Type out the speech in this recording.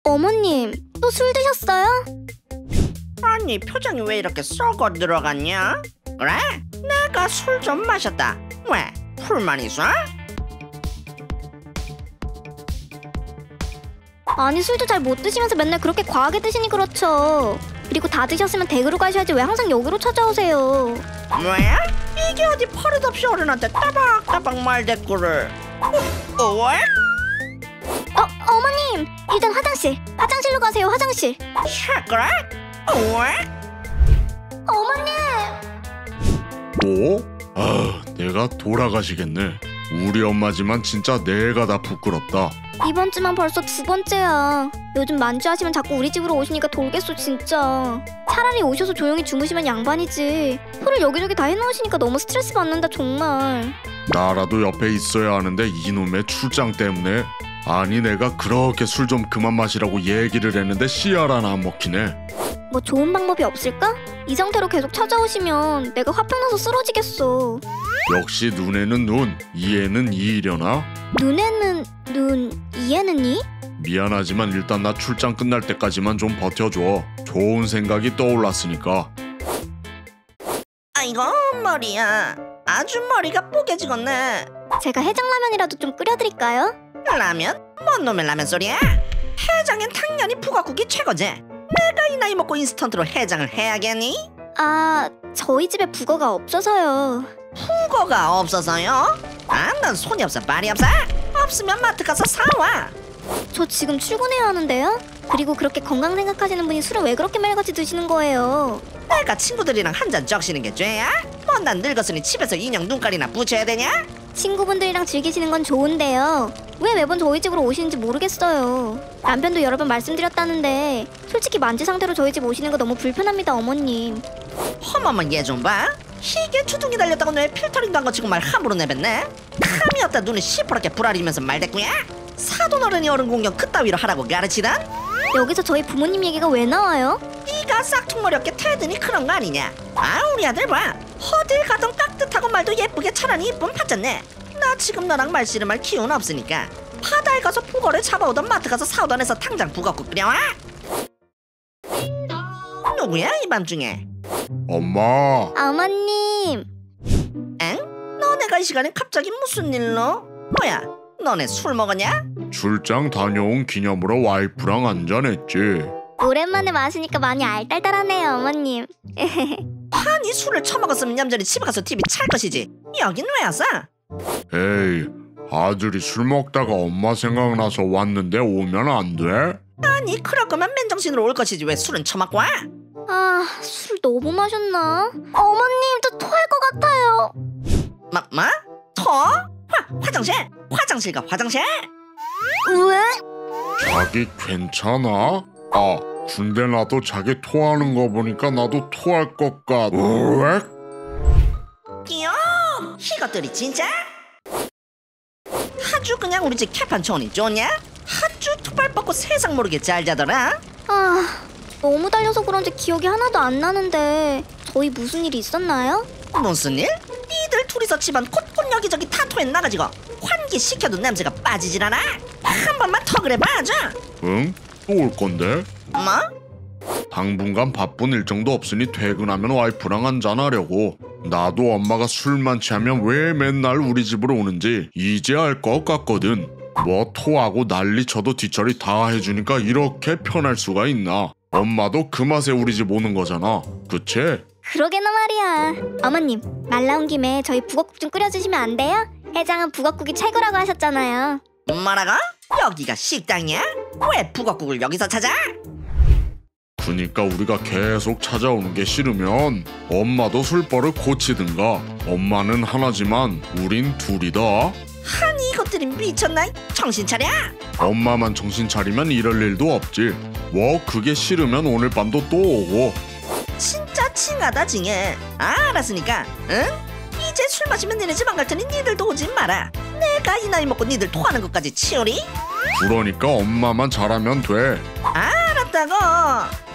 어머님, 또 술 드셨어요? 아니, 표정이 왜 이렇게 썩어 들어갔냐? 그래? 내가 술 좀 마셨다. 왜? 불만 있어? 아니, 술도 잘 못 드시면서 맨날 그렇게 과하게 드시니 그렇죠. 그리고 다 드셨으면 댁으로 가셔야지 왜 항상 여기로 찾아오세요. 뭐야? 이게 어디 버릇없이 어른한테 따박따박 말대꾸를. 왜? 어머님, 일단 화장실로 가세요. 화장실. 그래? 왜? 어머님! 뭐? 아, 내가 돌아가시겠네. 우리 엄마지만 진짜 내가 다 부끄럽다. 이번 주만 벌써 2번째야. 요즘 만주하시면 자꾸 우리 집으로 오시니까 돌겠어 진짜. 차라리 오셔서 조용히 주무시면 양반이지. 술을 여기저기 다 해놓으시니까 너무 스트레스 받는다 정말. 나라도 옆에 있어야 하는데 이놈의 출장 때문에. 아니, 내가 그렇게 술 좀 그만 마시라고 얘기를 했는데 씨알 하나 안 먹히네. 뭐 좋은 방법이 없을까? 이 상태로 계속 찾아오시면 내가 화병나서 쓰러지겠어. 역시 눈에는 눈, 이에는 이이려나? 눈에는 눈, 이에는 이? 미안하지만 일단 나 출장 끝날 때까지만 좀 버텨줘. 좋은 생각이 떠올랐으니까. 아이고, 머리야. 아주 머리가 뽀개지겠네. 제가 해장라면이라도 좀 끓여드릴까요? 라면? 뭔 놈의 라면 소리야? 해장엔 당연히 북어국이 최고지. 내가 이 나이 먹고 인스턴트로 해장을 해야겠니? 아, 저희 집에 북어가 없어서요. 북어가 없어서요? 아, 넌 손이 없어 발이 없어? 없으면 마트 가서 사와. 저 지금 출근해야 하는데요? 그리고 그렇게 건강 생각하시는 분이 술을 왜 그렇게 말같이 드시는 거예요? 내가 친구들이랑 한 잔 적시는 게 죄야? 뭐 난 늙었으니 집에서 인형 눈깔이나 붙여야 되냐? 친구분들이랑 즐기시는 건 좋은데요. 왜 매번 저희 집으로 오시는지 모르겠어요. 남편도 여러 번 말씀드렸다는데 솔직히 만지 상태로 저희 집 오시는 거 너무 불편합니다, 어머님. 허머머, 얘 좀 봐. 희게 주둥이 달렸다고 뇌에 필터링도 안 거치고 말 함부로 내뱉네. 감이 없다 눈을 시퍼렇게 부라리면서 말대꾸야? 사돈 어른이 어른 공경 그따위로 하라고 가르치단? 여기서 저희 부모님 얘기가 왜 나와요? 네가 싹퉁머리 없게 태드니 그런 거 아니냐? 아, 우리 아들 봐. 어딜 가던 깍듯하고 말도 예쁘게 차라리 이쁨 받잖네. 나 지금 너랑 말 씨름할 기운 없으니까 바다에 가서 북어를 잡아오던 마트 가서 사오던 해서 당장 북어국 끓여와. 누구야 이 밤중에? 엄마. 어머님. 엥? 너네가 이 시간에 갑자기 무슨 일로? 뭐야? 너네 술 먹었냐? 출장 다녀온 기념으로 와이프랑 한잔했지. 오랜만에 마시니까 많이 알딸딸하네요, 어머님. 아니, 술을 처먹었으면 얌전히 집에 가서 TV 찰 것이지. 여긴 왜 왔어? 에이, 아들이 술 먹다가 엄마 생각나서 왔는데 오면 안 돼? 아니, 그럴 거면 맨정신으로 올 것이지 왜 술은 처먹고 와? 아, 술 너무 마셨나? 어머님, 저 토할 것 같아요. 뭐? 토? 화장실? 화장실 가 화장실? 왜? 자기 괜찮아? 아, 근데 나도 자기 토하는 거 보니까 나도 토할 것 같... 왜? 끼요! 이것들이 진짜? 아주 그냥 우리 집 개판 초원이 좋냐? 아주 툭발 뻗고 세상 모르게 잘 자더라. 아, 너무 달려서 그런지 기억이 하나도 안 나는데 저희 무슨 일이 있었나요? 무슨 일? 니들 둘이서 집안 곳곳 여기저기 다 토해 나가지고 환기시켜도 냄새가 빠지질 않아? 한 번만 더 그래봐 아주. 응? 또 올 건데? 뭐? 당분간 바쁜 일정도 없으니 퇴근하면 와이프랑 한잔하려고. 나도 엄마가 술만 취하면 왜 맨날 우리 집으로 오는지 이제 알 것 같거든. 뭐 토하고 난리 쳐도 뒤처리 다 해주니까 이렇게 편할 수가 있나. 엄마도 그 맛에 우리 집 오는 거잖아. 그치? 그러게나 말이야. 어머님, 말 나온 김에 저희 북엇국 좀 끓여주시면 안 돼요? 회장은 북엇국이 최고라고 하셨잖아요. 뭐라고? 여기가 식당이야? 왜 북어국을 여기서 찾아? 그니까 우리가 계속 찾아오는 게 싫으면 엄마도 술버릇 고치든가. 엄마는 하나지만 우린 둘이다. 아니, 이것들이 미쳤나? 정신 차려! 엄마만 정신 차리면 이럴 일도 없지. 뭐 그게 싫으면 오늘 밤도 또 오고. 진짜 칭하다 징해. 알았으니까 응? 이제 술 마시면 니네 집 안 갈 테니 니들도 오지 마라. 내가 이 나이 먹고 니들 토하는 것까지 치우리? 그러니까 엄마만 잘하면 돼. 알았다고.